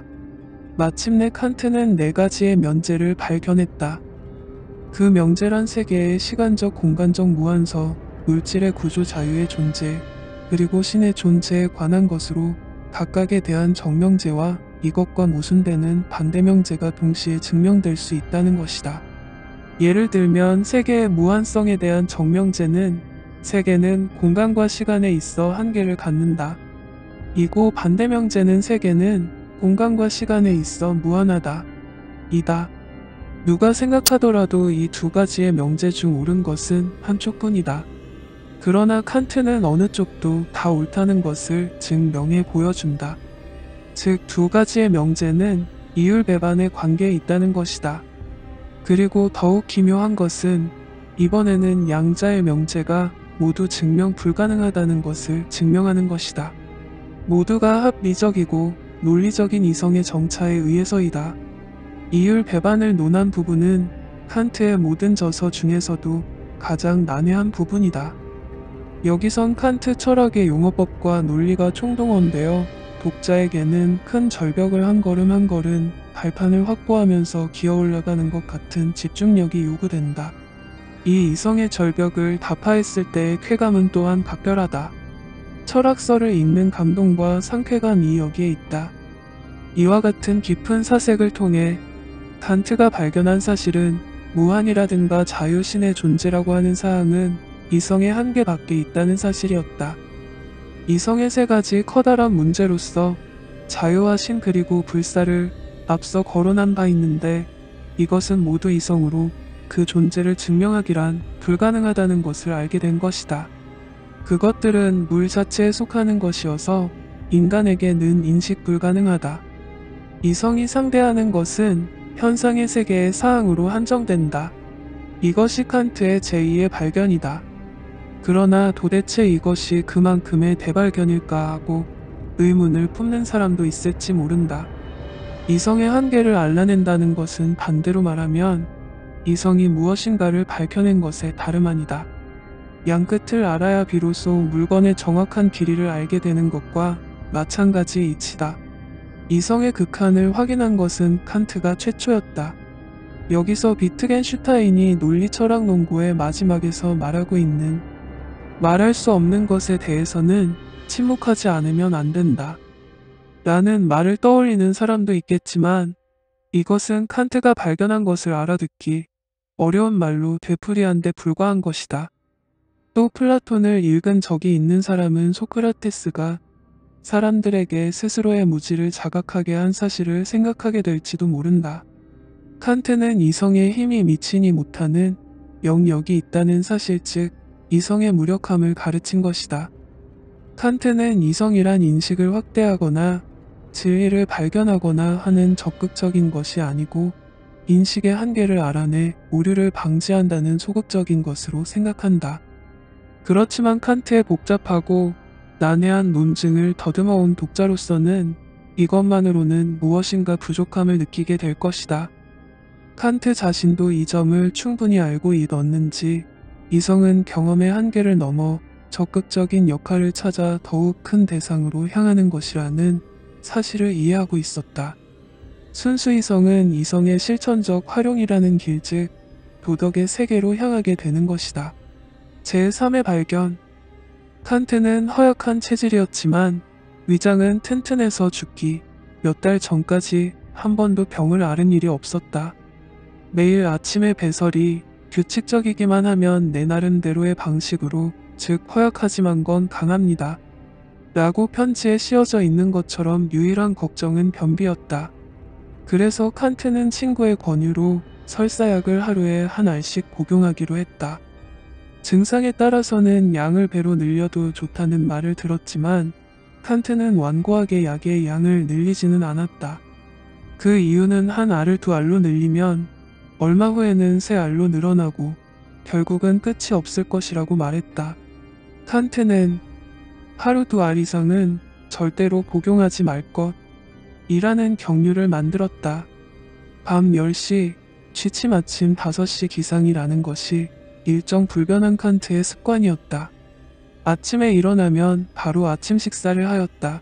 마침내 칸트는 4가지의 명제를 발견했다. 그 명제란 세계의 시간적 공간적 무한서, 물질의 구조 자유의 존재, 그리고 신의 존재에 관한 것으로 각각에 대한 정명제와 이것과 모순되는 반대명제가 동시에 증명될 수 있다는 것이다. 예를 들면 세계의 무한성에 대한 정명제는 세계는 공간과 시간에 있어 한계를 갖는다. 이고 반대명제는 세계는 공간과 시간에 있어 무한하다. 이다. 누가 생각하더라도 이 2가지의 명제 중 옳은 것은 한쪽뿐이다. 그러나 칸트는 어느 쪽도 다 옳다는 것을 증명해 보여준다. 즉 2가지의 명제는 이율배반의 관계에 있다는 것이다. 그리고 더욱 기묘한 것은 이번에는 양자의 명제가 모두 증명 불가능하다는 것을 증명하는 것이다. 모두가 합리적이고 논리적인 이성의 정차에 의해서이다. 이율배반을 논한 부분은 칸트의 모든 저서 중에서도 가장 난해한 부분이다. 여기선 칸트 철학의 용어법과 논리가 총동원되어 독자에게는 큰 절벽을 한 걸음 한 걸음 발판을 확보하면서 기어 올라가는 것 같은 집중력이 요구된다. 이 이성의 절벽을 타파했을 때의 쾌감은 또한 각별하다. 철학서를 읽는 감동과 상쾌감이 여기에 있다. 이와 같은 깊은 사색을 통해 칸트가 발견한 사실은 무한이라든가 자유신의 존재라고 하는 사항은 이성의 한계 밖에 있다는 사실이었다. 이성의 3가지 커다란 문제로서 자유와 신 그리고 불사를 앞서 거론한 바 있는데 이것은 모두 이성으로 그 존재를 증명하기란 불가능하다는 것을 알게 된 것이다. 그것들은 물 자체에 속하는 것이어서 인간에게는 인식 불가능하다. 이성이 상대하는 것은 현상의 세계의 사항으로 한정된다. 이것이 칸트의 제2의 발견이다. 그러나 도대체 이것이 그만큼의 대발견일까 하고 의문을 품는 사람도 있을지 모른다. 이성의 한계를 알아낸다는 것은 반대로 말하면 이성이 무엇인가를 밝혀낸 것에 다름 아니다. 양끝을 알아야 비로소 물건의 정확한 길이를 알게 되는 것과 마찬가지 이치다. 이성의 극한을 확인한 것은 칸트가 최초였다. 여기서 비트겐슈타인이 논리철학 논고의 마지막에서 말하고 있는 말할 수 없는 것에 대해서는 침묵하지 않으면 안 된다. 라는 말을 떠올리는 사람도 있겠지만 이것은 칸트가 발견한 것을 알아듣기 어려운 말로 되풀이한 데 불과한 것이다. 또 플라톤을 읽은 적이 있는 사람은 소크라테스가 사람들에게 스스로의 무지를 자각하게 한 사실을 생각하게 될지도 모른다. 칸트는 이성의 힘이 미치니 못하는 영역이 있다는 사실 즉 이성의 무력함을 가르친 것이다. 칸트는 이성이란 인식을 확대하거나 진리를 발견하거나 하는 적극적인 것이 아니고 인식의 한계를 알아내 오류를 방지한다는 소극적인 것으로 생각한다. 그렇지만 칸트의 복잡하고 난해한 논증을 더듬어온 독자로서는 이것만으로는 무엇인가 부족함을 느끼게 될 것이다. 칸트 자신도 이 점을 충분히 알고 있었는지 이성은 경험의 한계를 넘어 적극적인 역할을 찾아 더욱 큰 대상으로 향하는 것이라는 사실을 이해하고 있었다. 순수 이성은 이성의 실천적 활용이라는 길, 즉 도덕의 세계로 향하게 되는 것이다. 제3의 발견. 칸트는 허약한 체질이었지만 위장은 튼튼해서 죽기 몇 달 전까지 한 번도 병을 앓은 일이 없었다. 매일 아침에 배설이 규칙적이기만 하면 내 나름대로의 방식으로, 즉 허약하지만 건 강합니다. 라고 편지에 씌어져 있는 것처럼 유일한 걱정은 변비였다. 그래서 칸트는 친구의 권유로 설사약을 하루에 한 알씩 복용하기로 했다. 증상에 따라서는 양을 배로 늘려도 좋다는 말을 들었지만 칸트는 완고하게 약의 양을 늘리지는 않았다. 그 이유는 한 알을 두 알로 늘리면 얼마 후에는 세 알로 늘어나고 결국은 끝이 없을 것이라고 말했다. 칸트는 하루 두 알 이상은 절대로 복용하지 말 것이라는 경륜을 만들었다. 밤 10시, 취침 아침 5시 기상이라는 것이 일정 불변한 칸트의 습관이었다. 아침에 일어나면 바로 아침 식사를 하였다.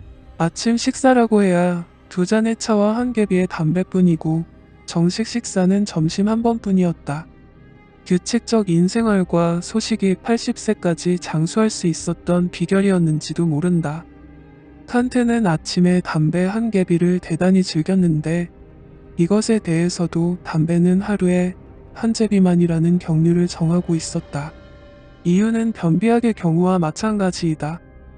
아침 식사라고 해야 2잔의 차와 한 개비의 담배뿐이고 정식 식사는 점심 한 번뿐이었다. 규칙적 인생활과 소식이 80세까지 장수할 수 있었던 비결이었는지도 모른다. 칸트는 아침에 담배 한 개비를 대단히 즐겼는데 이것에 대해서도 담배는 하루에 한 제비만이라는 경륜을 정하고 있었다. 이유는 변비약의 경우와 마찬가지이다.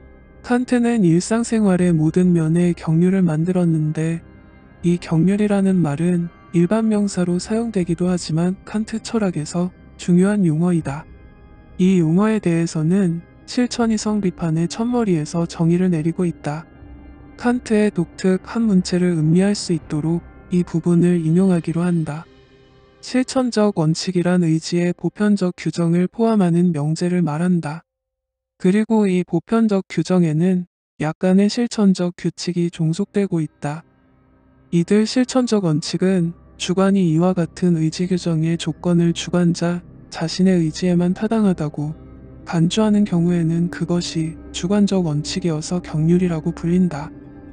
칸트는 일상생활의 모든 면에 경륜을 만들었는데 이 경륜이라는 말은 일반 명사로 사용되기도 하지만 칸트 철학에서 중요한 용어이다. 이 용어에 대해서는 실천이성 비판의 첫머리에서 정의를 내리고 있다. 칸트의 독특 한 문체를 음미할 수 있도록 이 부분을 인용하기로 한다. 실천적 원칙이란 의지의 보편적 규정을 포함하는 명제를 말한다. 그리고 이 보편적 규정에는 약간의 실천적 규칙이 종속되고 있다. 이들 실천적 원칙은 주관이 이와 같은 의지 규정의 조건을 주관자 자신의 의지에만 타당하다고 간주하는 경우에는 그것이 주관적 원칙이어서 경륜이라고 불린다.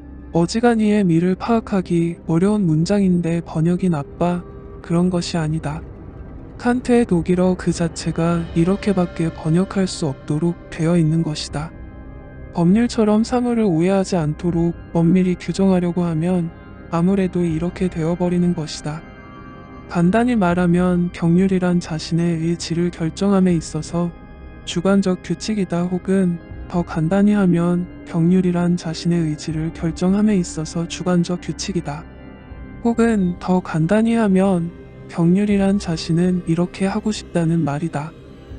어지간히의 미를 파악하기 어려운 문장인데 번역이 나빠 그런 것이 아니다. 칸트의 독일어 그 자체가 이렇게밖에 번역할 수 없도록 되어 있는 것이다. 법률처럼 사물을 오해하지 않도록 엄밀히 규정하려고 하면 아무래도 이렇게 되어버리는 것이다. 간단히 말하면 경륜이란 자신의 의지를 결정함에 있어서 주관적 규칙이다. 혹은 더 간단히 하면 경륜이란 자신의 의지를 결정함에 있어서 주관적 규칙이다. 혹은 더 간단히 하면 경륜이란 자신은 이렇게 하고 싶다는 말이다.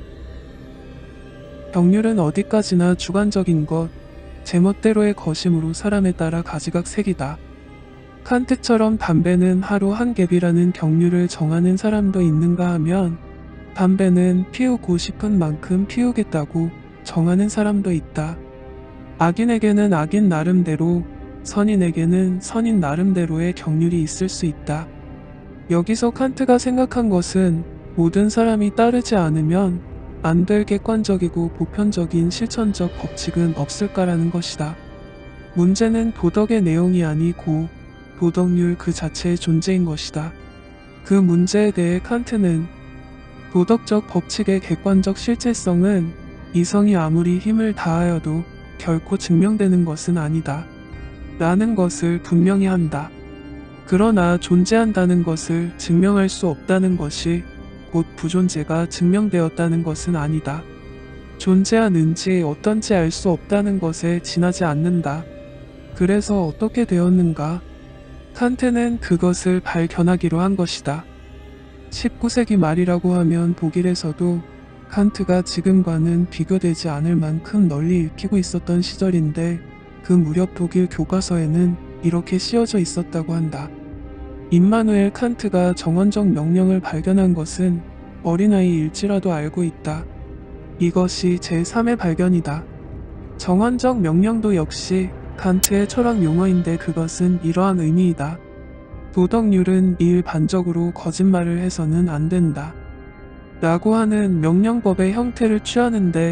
경륜은 어디까지나 주관적인 것, 제멋대로의 거심으로 사람에 따라 가지각색이다. 칸트처럼 담배는 하루 한 갭이라는 경륜을 정하는 사람도 있는가 하면 담배는 피우고 싶은 만큼 피우겠다고 정하는 사람도 있다. 악인에게는 악인 나름대로, 선인에게는 선인 나름대로의 경륜이 있을 수 있다. 여기서 칸트가 생각한 것은 모든 사람이 따르지 않으면 안 될 객관적이고 보편적인 실천적 법칙은 없을까라는 것이다. 문제는 도덕의 내용이 아니고 도덕률 그 자체의 존재인 것이다. 그 문제에 대해 칸트는 도덕적 법칙의 객관적 실체성은 이성이 아무리 힘을 다하여도 결코 증명되는 것은 아니다. 라는 것을 분명히 한다. 그러나 존재한다는 것을 증명할 수 없다는 것이 곧 부존재가 증명되었다는 것은 아니다. 존재하는지 어떤지 알 수 없다는 것에 지나지 않는다. 그래서 어떻게 되었는가? 칸트는 그것을 발견하기로 한 것이다. 19세기 말이라고 하면 독일에서도 칸트가 지금과는 비교되지 않을 만큼 널리 읽히고 있었던 시절인데 그 무렵 독일 교과서에는 이렇게 씌어져 있었다고 한다. 임마누엘 칸트가 정원적 명령을 발견한 것은 어린아이일지라도 알고 있다. 이것이 제3의 발견이다. 정원적 명령도 역시 칸트의 철학 용어인데 그것은 이러한 의미이다. 도덕률은 일반적으로 거짓말을 해서는 안 된다. 라고 하는 명령법의 형태를 취하는데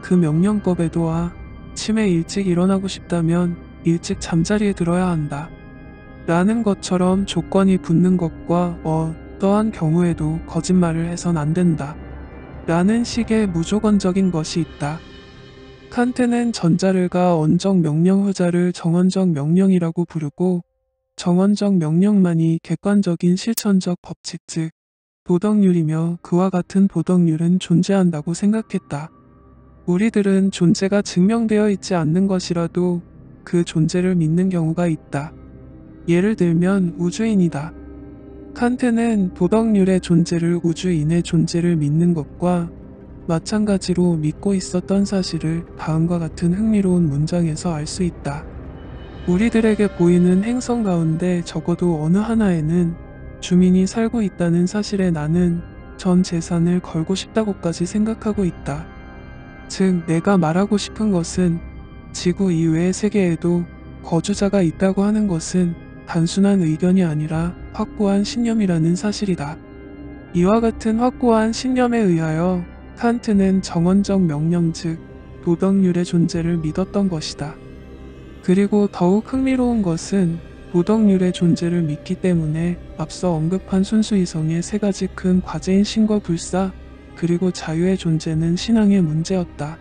그 명령법에도 아침에 일찍 일어나고 싶다면 일찍 잠자리에 들어야 한다. 라는 것처럼 조건이 붙는 것과 어떠한 경우에도 거짓말을 해선 안 된다. 라는 식의 무조건적인 것이 있다. 칸트는 전자를가 언적 명령 후자를 정언적 명령이라고 부르고 정언적 명령만이 객관적인 실천적 법칙 즉 도덕률이며 그와 같은 도덕률은 존재한다고 생각했다. 우리들은 존재가 증명되어 있지 않는 것이라도 그 존재를 믿는 경우가 있다. 예를 들면 우주인이다. 칸트는 도덕률의 존재를 우주인의 존재를 믿는 것과 마찬가지로 믿고 있었던 사실을 다음과 같은 흥미로운 문장에서 알 수 있다. 우리들에게 보이는 행성 가운데 적어도 어느 하나에는 주민이 살고 있다는 사실에 나는 전 재산을 걸고 싶다고까지 생각하고 있다. 즉, 내가 말하고 싶은 것은 지구 이외의 세계에도 거주자가 있다고 하는 것은 단순한 의견이 아니라 확고한 신념이라는 사실이다. 이와 같은 확고한 신념에 의하여 칸트는 정언적 명령 즉 도덕률의 존재를 믿었던 것이다. 그리고 더욱 흥미로운 것은 도덕률의 존재를 믿기 때문에 앞서 언급한 순수이성의 세 가지 큰 과제인 신과 불사 그리고 자유의 존재는 신앙의 문제였다.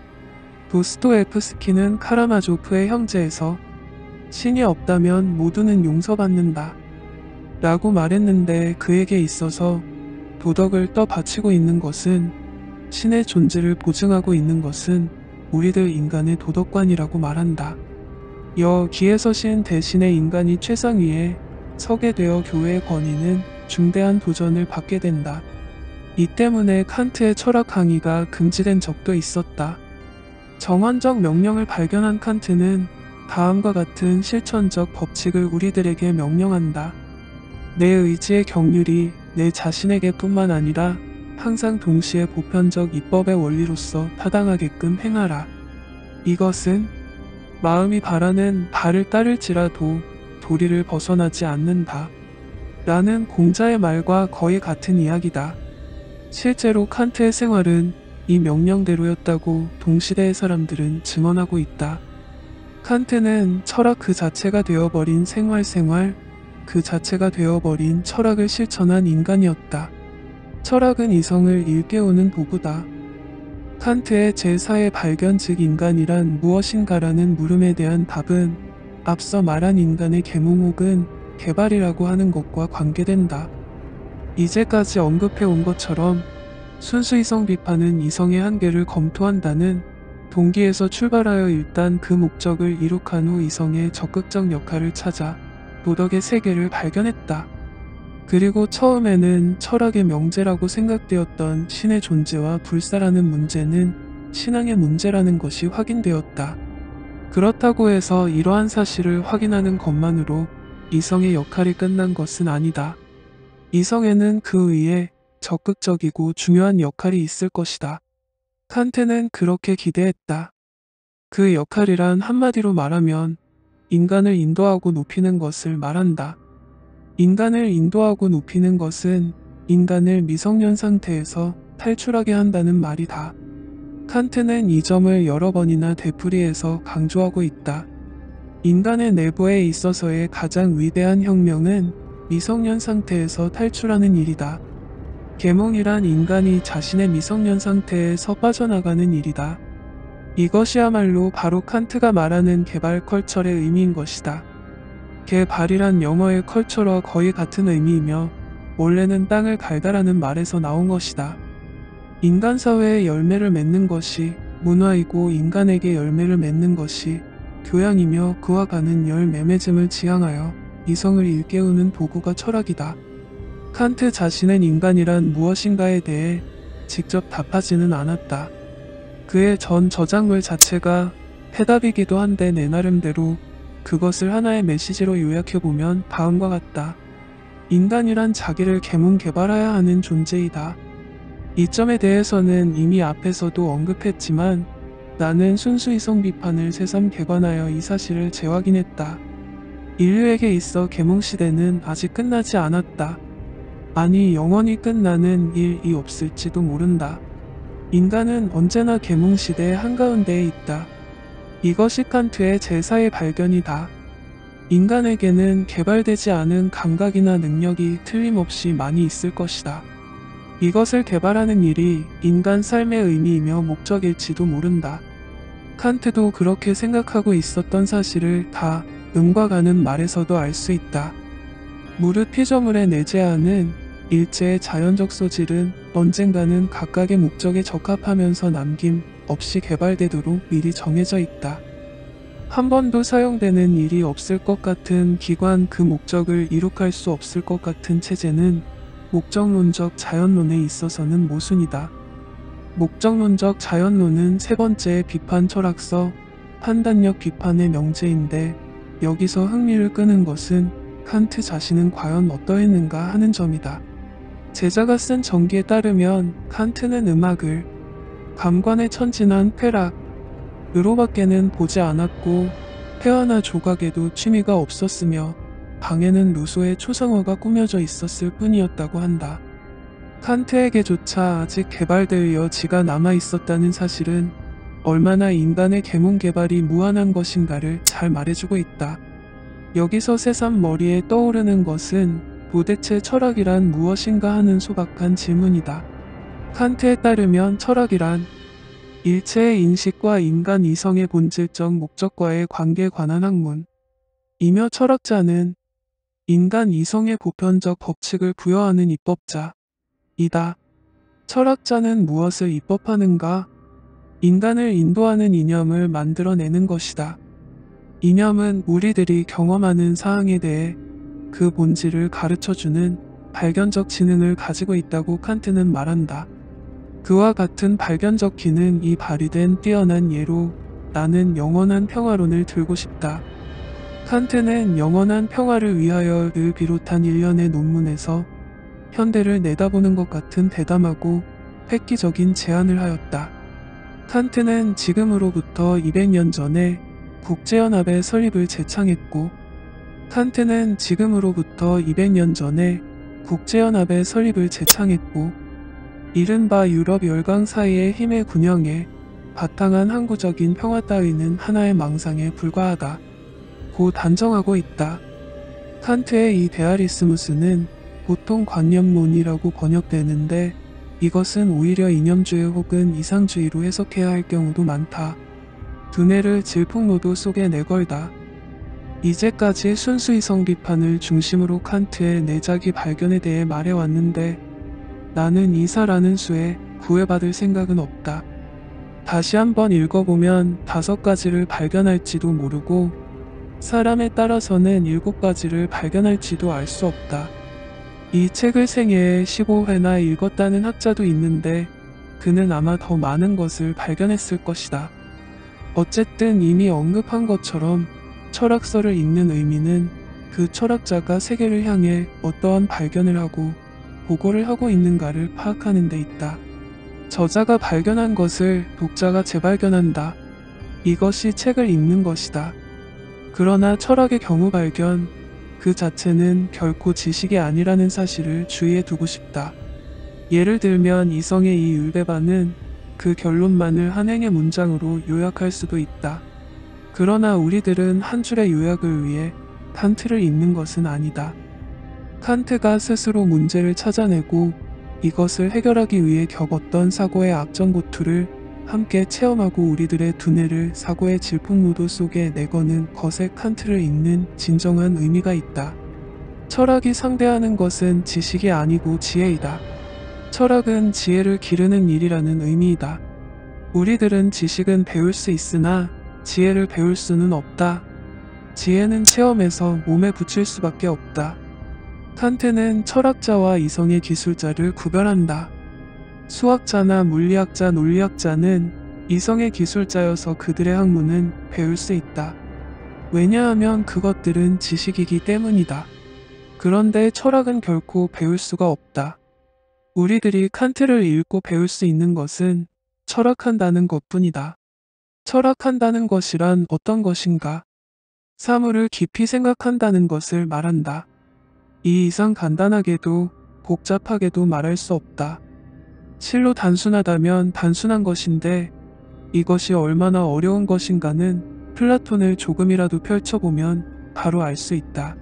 도스토옙스키는 카라마조프의 형제에서 신이 없다면 모두는 용서받는다 라고 말했는데 그에게 있어서 도덕을 떠받치고 있는 것은 신의 존재를 보증하고 있는 것은 우리들 인간의 도덕관이라고 말한다. 여기에서 신 대신에 인간이 최상위에 서게 되어 교회의 권위는 중대한 도전을 받게 된다. 이 때문에 칸트의 철학 강의가 금지된 적도 있었다. 정언적 명령을 발견한 칸트는 다음과 같은 실천적 법칙을 우리들에게 명령한다. 내 의지의 경륜이 내 자신에게 뿐만 아니라 항상 동시에 보편적 입법의 원리로서 타당하게끔 행하라. 이것은 마음이 바라는 바를 따를지라도 도리를 벗어나지 않는다. 라는 공자의 말과 거의 같은 이야기다. 실제로 칸트의 생활은 이 명령대로였다고 동시대의 사람들은 증언하고 있다. 칸트는 철학 그 자체가 되어버린 생활 그 자체가 되어버린 철학을 실천한 인간이었다. 철학은 이성을 일깨우는 도구다. 칸트의 제4의 발견 즉 인간이란 무엇인가라는 물음에 대한 답은 앞서 말한 인간의 계몽 혹은 개발이라고 하는 것과 관계된다. 이제까지 언급해 온 것처럼 순수이성 비판은 이성의 한계를 검토한다는 동기에서 출발하여 일단 그 목적을 이룩한 후 이성의 적극적 역할을 찾아 도덕의 세계를 발견했다. 그리고 처음에는 철학의 명제라고 생각되었던 신의 존재와 불사라는 문제는 신앙의 문제라는 것이 확인되었다. 그렇다고 해서 이러한 사실을 확인하는 것만으로 이성의 역할이 끝난 것은 아니다. 이성에는 그 위에 적극적이고 중요한 역할이 있을 것이다. 칸트는 그렇게 기대했다. 그 역할이란 한마디로 말하면 인간을 인도하고 높이는 것을 말한다. 인간을 인도하고 높이는 것은 인간을 미성년 상태에서 탈출하게 한다는 말이다. 칸트는 이 점을 여러 번이나 되풀이해서 강조하고 있다. 인간의 내부에 있어서의 가장 위대한 혁명은 미성년 상태에서 탈출하는 일이다. 계몽이란 인간이 자신의 미성년 상태에서 빠져나가는 일이다. 이것이야말로 바로 칸트가 말하는 개발 컬처의 의미인 것이다. 개발이란 영어의 컬처와 거의 같은 의미이며 원래는 땅을 갈다라는 말에서 나온 것이다. 인간 사회에 열매를 맺는 것이 문화이고 인간에게 열매를 맺는 것이 교양이며 그와 같은 열매맺음을 지향하여 이성을 일깨우는 도구가 철학이다. 칸트 자신은 인간이란 무엇인가에 대해 직접 답하지는 않았다. 그의 전 저작물 자체가 해답이기도 한데 내 나름대로 그것을 하나의 메시지로 요약해보면 다음과 같다. 인간이란 자기를 개발하여야 하는 존재이다. 이 점에 대해서는 이미 앞에서도 언급했지만 나는 순수이성 비판을 새삼 개관하여 이 사실을 재확인했다. 인류에게 있어 계몽시대는 아직 끝나지 않았다. 아니 영원히 끝나는 일이 없을지도 모른다. 인간은 언제나 계몽시대 한가운데에 있다. 이것이 칸트의 제4의 발견이다. 인간에게는 개발되지 않은 감각이나 능력이 틀림없이 많이 있을 것이다. 이것을 개발하는 일이 인간 삶의 의미이며 목적일지도 모른다. 칸트도 그렇게 생각하고 있었던 사실을 다 음과 가는 말에서도 알 수 있다. 무릇 피조물에 내재하는 일체의 자연적 소질은 언젠가는 각각의 목적에 적합하면서 남김 없이 개발되도록 미리 정해져 있다. 한 번도 사용되는 일이 없을 것 같은 기관, 그 목적을 이룩할 수 없을 것 같은 체제는 목적론적 자연론에 있어서는 모순이다. 목적론적 자연론은 세 번째 비판 철학서 판단력 비판의 명제인데, 여기서 흥미를 끄는 것은 칸트 자신은 과연 어떠했는가 하는 점이다. 제자가 쓴 전기에 따르면 칸트는 음악을 감관의 천진한 쾌락으로밖에는 보지 않았고, 회화나 조각에도 취미가 없었으며 방에는 루소의 초상화가 꾸며져 있었을 뿐이었다고 한다. 칸트에게조차 아직 개발될 여지가 남아있었다는 사실은 얼마나 인간의 계몽 개발이 무한한 것인가를 잘 말해주고 있다. 여기서 새삼 머리에 떠오르는 것은 도대체 철학이란 무엇인가 하는 소박한 질문이다. 칸트에 따르면 철학이란 일체의 인식과 인간 이성의 본질적 목적과의 관계에 관한 학문이며, 철학자는 인간 이성의 보편적 법칙을 부여하는 입법자이다. 철학자는 무엇을 입법하는가? 인간을 인도하는 이념을 만들어내는 것이다. 이념은 우리들이 경험하는 사항에 대해 그 본질을 가르쳐주는 발견적 지능을 가지고 있다고 칸트는 말한다. 그와 같은 발견적 기능이 발휘된 뛰어난 예로 나는 영원한 평화론을 들고 싶다. 칸트는 영원한 평화를 위하여를 비롯한 일련의 논문에서 현대를 내다보는 것 같은 대담하고 획기적인 제안을 하였다. 칸트는 지금으로부터 200년 전에 국제연합의 설립을 제창했고, 이른바 유럽 열강 사이의 힘의 균형에 바탕한 항구적인 평화 따위는 하나의 망상에 불과하다 고 단정하고 있다. 칸트의 이 데아리스무스는 보통 관념론이라고 번역되는데, 이것은 오히려 이념주의 혹은 이상주의로 해석해야 할 경우도 많다. 두뇌를 질풍노도 속에 내걸다. 이제까지 순수 이성 비판을 중심으로 칸트의 내작이 발견에 대해 말해왔는데, 나는 이사라는 수에 구애받을 생각은 없다. 다시 한번 읽어보면 5가지를 발견할지도 모르고, 사람에 따라서는 7가지를 발견할지도 알 수 없다. 이 책을 생애에 15회나 읽었다는 학자도 있는데, 그는 아마 더 많은 것을 발견했을 것이다. 어쨌든 이미 언급한 것처럼 철학서를 읽는 의미는 그 철학자가 세계를 향해 어떠한 발견을 하고 보고를 하고 있는가를 파악하는 데 있다. 저자가 발견한 것을 독자가 재발견한다. 이것이 책을 읽는 것이다. 그러나 철학의 경우 발견 그 자체는 결코 지식이 아니라는 사실을 주의해 두고 싶다. 예를 들면 이성의 이 율베바는 그 결론만을 한 행의 문장으로 요약할 수도 있다. 그러나 우리들은 한 줄의 요약을 위해 칸트를 읽는 것은 아니다. 칸트가 스스로 문제를 찾아내고 이것을 해결하기 위해 겪었던 사고의 악전고투를 함께 체험하고 우리들의 두뇌를 사고의 질풍노도 속에 내거는 것에 칸트를 읽는 진정한 의미가 있다. 철학이 상대하는 것은 지식이 아니고 지혜이다. 철학은 지혜를 기르는 일이라는 의미이다. 우리들은 지식은 배울 수 있으나 지혜를 배울 수는 없다. 지혜는 체험에서 몸에 붙일 수밖에 없다. 칸트는 철학자와 이성의 기술자를 구별한다. 수학자나 물리학자, 논리학자는 이성의 기술자여서 그들의 학문은 배울 수 있다. 왜냐하면 그것들은 지식이기 때문이다. 그런데 철학은 결코 배울 수가 없다. 우리들이 칸트를 읽고 배울 수 있는 것은 철학한다는 것뿐이다. 철학한다는 것이란 어떤 것인가? 사물을 깊이 생각한다는 것을 말한다. 이 이상 간단하게도 복잡하게도 말할 수 없다. 실로 단순하다면 단순한 것인데 이것이 얼마나 어려운 것인가는 플라톤을 조금이라도 펼쳐보면 바로 알 수 있다.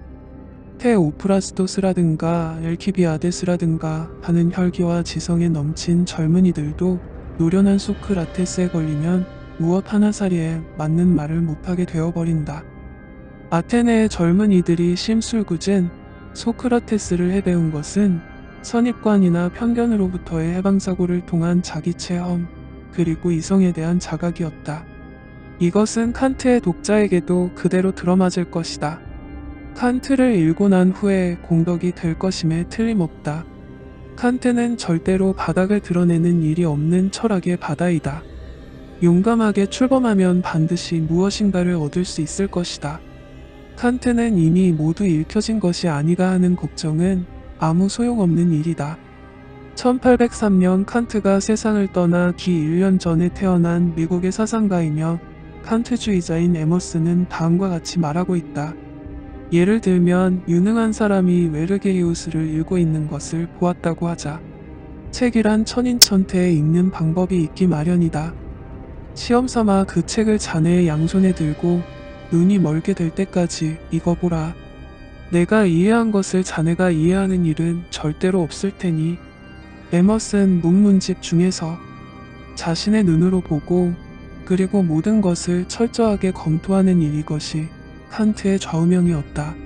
테오프라스토스라든가 엘키비아데스라든가 하는 혈기와 지성에 넘친 젊은이들도 노련한 소크라테스에 걸리면 무엇 하나사리에 맞는 말을 못하게 되어버린다. 아테네의 젊은이들이 심술궂은 소크라테스를 해배운 것은 선입관이나 편견으로부터의 해방사고를 통한 자기 체험, 그리고 이성에 대한 자각이었다. 이것은 칸트의 독자에게도 그대로 들어맞을 것이다. 칸트를 읽고 난 후에 공덕이 될 것임에 틀림없다. 칸트는 절대로 바닥을 드러내는 일이 없는 철학의 바다이다. 용감하게 출범하면 반드시 무엇인가를 얻을 수 있을 것이다. 칸트는 이미 모두 읽혀진 것이 아니가 하는 걱정은 아무 소용없는 일이다. 1803년 칸트가 세상을 떠나 기 1년 전에 태어난 미국의 사상가이며 칸트주의자인 에머슨은 다음과 같이 말하고 있다. 예를 들면 유능한 사람이 외르게이우스를 읽고 있는 것을 보았다고 하자. 책이란 천인천태에 읽는 방법이 있기 마련이다. 시험삼아 그 책을 자네의 양손에 들고 눈이 멀게 될 때까지 읽어보라. 내가 이해한 것을 자네가 이해하는 일은 절대로 없을 테니. 에머슨 문문집 중에서 자신의 눈으로 보고 그리고 모든 것을 철저하게 검토하는 일, 이것이 칸트의 좌우명이었다.